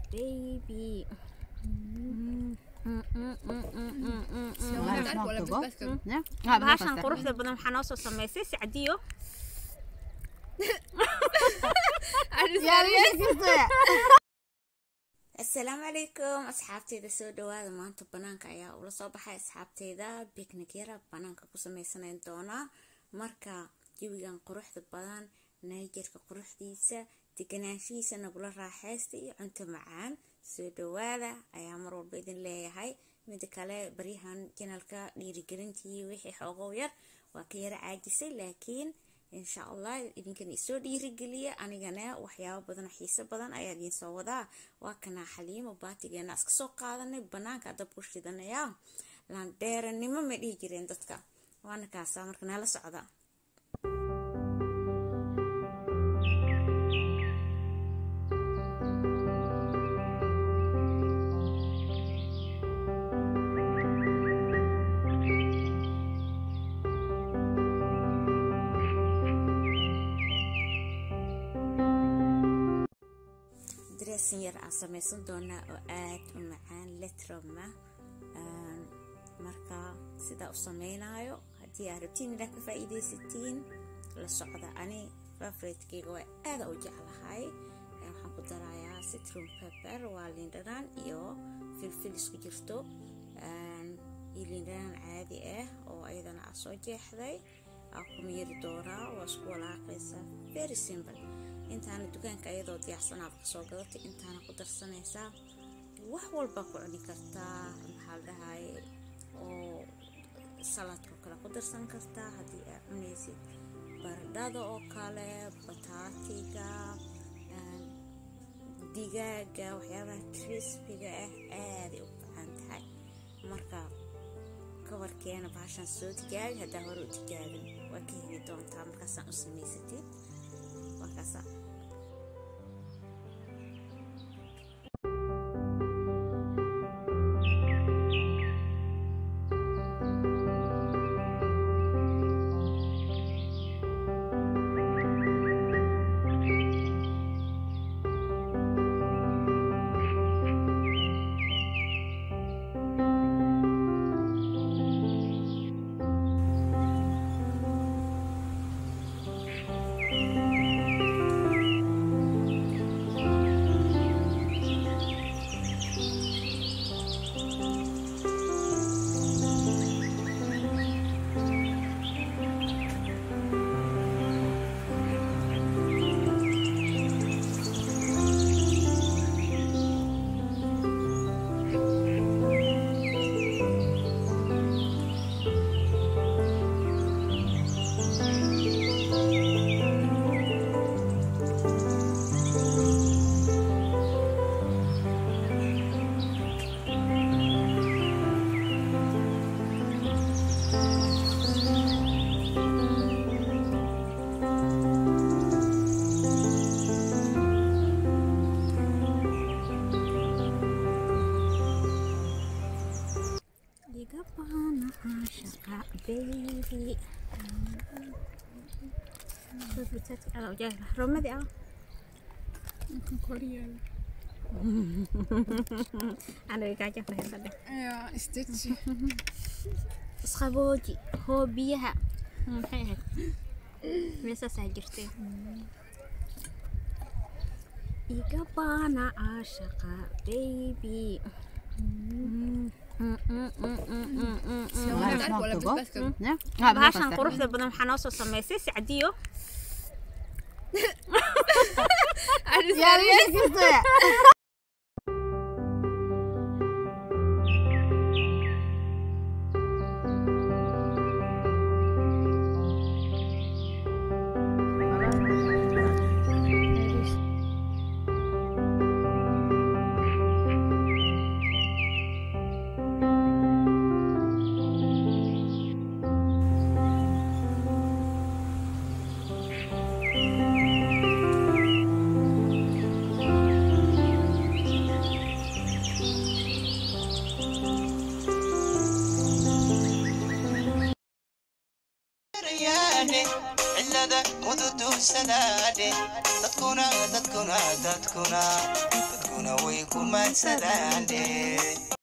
baby. bahashan quruxda badan waxaa noo soo samaysay Sacdiyo. السلام عليكم أصحابتي سو دواada maanta banaanka ayaa ula soo baxay asxaabteeda picnic yara banaanka ku sameysanayn doona marka jawigan quruxda badan nayjarka quruxdiisa deganaanshiisa nagula raaxaysta iyo cunto macaan soo dhawaada ayaa mar walba idin leeyahay mid kale bariyahan channelka dhiirigelintii wixii xoogo yar waa ka yara caajisay laakiin إن شاء الله يمكن يسود يرجليه أنا جنا وحياة بدنا حيسة بدنا أيادين سودا وكنا حليم وباتي جنا أسكسوق هذا بنا كذا بوش دنا يا لان دير نما مدي جرين دتك وأنا كاسامر كنا على سعدا سير عصميسون دونا وآت ومعان لترمة مركا سيدا وصمينايو هدي عربتين لك فايدة 60 للصعدة أني فافريت كيغو هذا وجعل هاي وحنقو درايا ستروم بيبر والليندران إيو فلفل اسكجرتو الليندران عادي وأيضا عصو جيحذي أقوم يردورا واسكو لاقيسا very simple intaana dukaanka ayadoo diyaarsan aad soo gadatay intaana ku darsanaysa wax walba ku cuni kartaa maxaa la dhahay oo salaadka kala ku darsan kartaa hadii aad cunaysid baradhada oo kale bataatiga digaaga waxyaabaha crispy-ga aad u fiican tahay marka kawarkeena bahashan soo tijaabi hadaa hore u tijaabin waa ka heli doontaa markaasaan u samaysatid وكذا baby أنا جاي رمادي كوريا أنا قاعدة في هذا أيوة استيتشي صخبوجي هو بيها هاي لسه ساجرتي يقبانا عاشقة baby bahashan quruxda badan waxaa noo soo samaysay Sacdiyo. ودود سنادي تدكونا dadkuna way ku maadsadaan